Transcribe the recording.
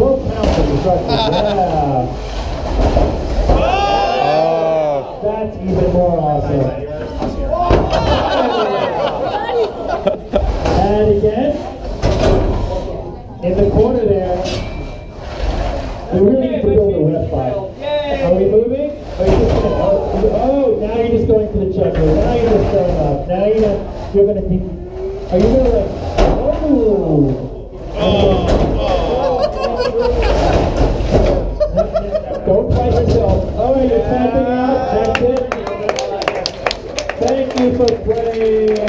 both counts as destruction. Yeah. That's even more awesome. And again, in the corner there, we really need to build a ref file. Are we moving? Are you just gonna, oh, now you're just going to the checker. Now you're just going up. Now you're gonna, are you gonna like, oh.